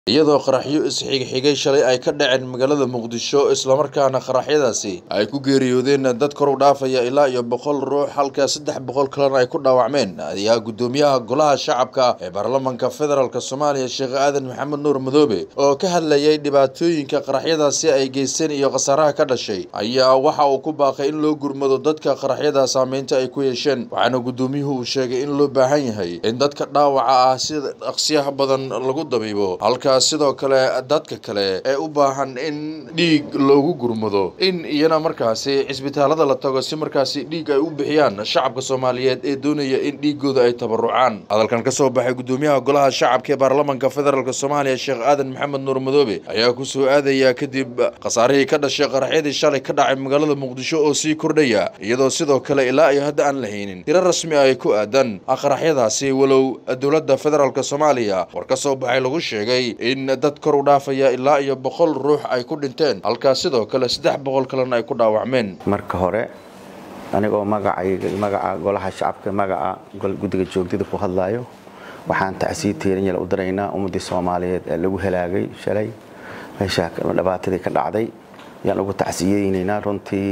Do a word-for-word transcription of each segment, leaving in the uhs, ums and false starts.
iyadoo qaraxyo isxigxigay shalay ay ka dhaceen magaalada Muqdisho isla markaana qaraxyadaasi ay ku geeriyoodeen dad kor u dhaafaya ilaa iyo boqol ruux halka saddex boqol kalena ay ku dhaawacmeen ayaa gudoomiyaha golaha shacabka ee baarlamaanka federaalka Soomaaliya Sheekh Aadan Maxamed Nuur Madoobe oo ka hadlayay dhibaatooyinka qaraxyadaasi ay geysteen iyo khasaaraha ka dhashay ayaa waxa uu ku baaqay in loo gurmado dadka qaraxyada saameynta ay ku yeesheen waxaana gudoomiyuhu uu sheegay in loo baahan yahay in dadka dhaawaca ah sida aqsiyaha badan lagu dabiibo halka sidoo kale dadka kale ee u baahan in dhiig loogu gurmado in iyana markaasi isbitaalada la tago si markaasi dhiig ay u bixiyaan shacabka Soomaaliyeed ee doonaya in dhiigooda ay tabarucaan hadalkan ka soo baxay gudoomiyaha golaha shacabka ee baarlamaanka federaalka Soomaaliya Sheekh Aadan Maxamed Nuur Madoobe ayaa ku soo aadaya kadib khasaarihii ka dhashay qaraxyadii shalay ka dhacay magaalada Muqdisho oo sii kordhaya iyadoo sidoo kale ilaa iyo hadda aan la haynin tiro rasmi ah ay ku aadan qaraxyadaasi walow dawladda federaalka Soomaaliya war ka soo baxay lagu sheegay in dad kor u dhaafaya ilaa iyo boqol ruux ay ku dhinteen halka sidoo kale saddex boqol kalena ay ku dhaawacmeen marka hore anigoo magacayga magaca golaha shacabka magaca guddiga joogtida ku hadlayo waxaan tacsiid tiirinayna u daraynaa ummadii Soomaaliyeed ee lagu helaagay shalay meesha dhibaatadii ka dhacday yaan ugu tacsiyeynayna runtii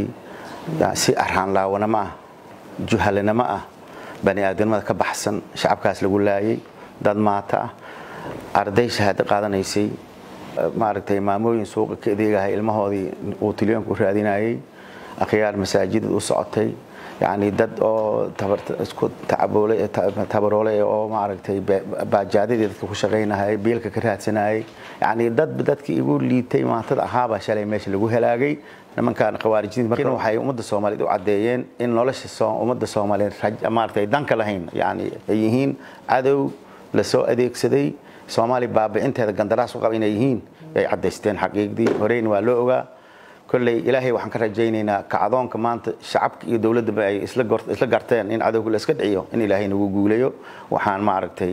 si arhaan laawana ma ah juhalna ma ah bani aadamada ka baxsan shacabkaas lagu laayay dad maata ah arday shahaado qaadanaysay maaragtay maamooyin suuqa ka adeegahay ilmahoodii uu tilyoonku raadinayay akhyaar masaajidda u socotay yaani dad oo tabar isku tacaboolay tabaroolay oo maaragtay baajaadada dadka ku shaqeynayay biilka ka raadsanayay yaani dad dadkii igu liitay maantada ahaaba shalay meesha lagu helaagay nimankan khawaarijin markii waxay ummadda Soomaaliyeed u cadeeyeen in nolosha ummadda Soomaaliyeed maaragtay danka lahayn yaani ay yihiin cadow la soo adeegsaday Soomaali baabicinteeda gandaraas u qab inay yihiin ay cadeysteen xaqiiqdii horeen waa loo ogaa kulay ilaahay waxaan ka rajaynaynaa kacdoonka maanta shacabka iyo dawladda ay isla isla garteen in cadowga la iska dhiciyo in ilaahay nagu guuleeyo waxaan ma aragtay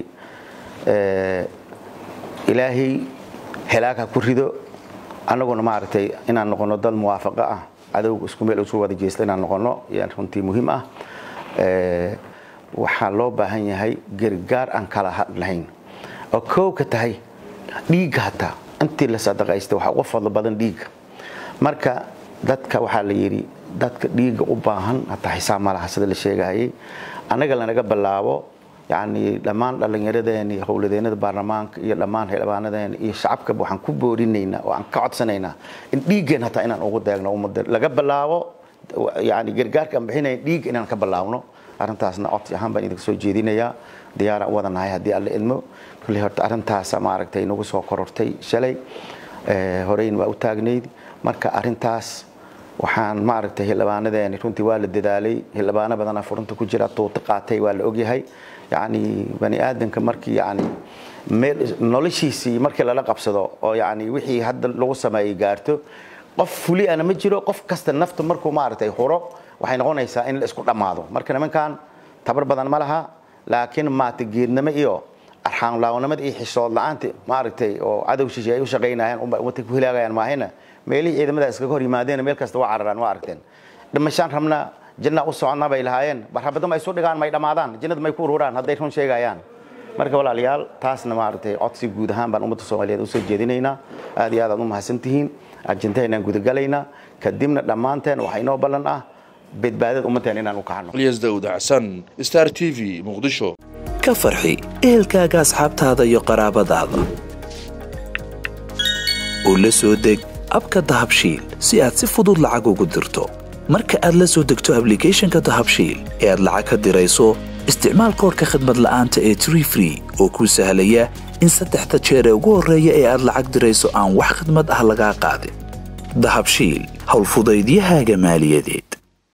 ee ilaahay helaaga ku rido anaguna ma aragtay inaan noqono dad muwaafaqo ah cadowga isku meel u soo wada jeesta inaan noqono yaan runtii muhiim ah ee waxa loo baahan yahay gargaar aan kala hadlayn oo koow ka tahay dhiig hata intii la sadaqaystay waxa ugu fadlo badan dhiig marka dadka waxa la yiri dadka dhiig u baahan hata xisaab ma laha sida la sheegay anaga lanaga bilaabo yaani dhamaan dhalinyaradeen howladeennada baarlamaanka iyo dhamaan xildhibaanadeen iyo shacabka waxaan ku boorinaynaa oo aan ka codsanaynaa in dhiigeen hata inaan ugu deegno ummadda laga bilaabo yaani gargaarka bixinay dhiig inaan ka bilaawno arintaasna codsi ahaan baan idin soo jeedinayaa diyaar u wadanahay hadii alla idmo kulli horta arintaas ma aragtay nagu soo korortay shalay ee horeyn waa u taagneyd marka arintaas waxaan ma aragtay xildhibaanadeen runtii waa la dadaalay xildhibaano badan furunta ku jira toota qaatay waa la ogyahay yaani bani aadanka markii yaani meel noloshiisii markii la qabsado oo yaani wixii hadda lagu sameeyay gaarto qof fuli ana ma jiro qof kasta nafta markuu ma aragtay horo waxay noqonaysaa in la isku dhamaado marka nimankan tabar badan ma laha laakiin ma tageednimo iyo arxaan laawnimada iyo xishood la'aanta ma aragtay oo cadow shisheeye ay u shaqeynayaan uma ummadka ku hilaagayaan maahina meelihii ciidamada iskaga hor yimaadeen meel kasta waa cararaan waa aragteen dhimashaan rabna janna u soconnaa bay lahaayeen barxabada ma ay soo dhigaan may dhamaadaan jannada may ku ururaan haday run sheegayaan marka walaalayaal taasna ma aragtay codsi guud ahaan baan ummadda Soomaaliyeed u soo jeedinaynaa aad iyo aad aad u mahadsantihiin arjinteena guud galayna kadibna dhamaanteen waxa inoo ballan ah badbaadada ummadeen inaan u kaxno Ilyas Daawud Xasan Star T V Muqdisho ka farxi ehelkaaga asxaabtaada iyo qaraabadaada oo la soo deg abka Dahabshiil si aad si fudud lacag ugu dirto marka aad la soo degto application-ka Dahabshiil ee aad lacag ka dirayso isticmaal koodka khidmad la'aanta ee Tree Free oo ku sahlaya in saddexda jeer ee ugu horeeya ee aad lacag dirayso aan wax khidmad ah laga qaadin Dahabshiil hawl fudaydiyahaaga maaliyadeed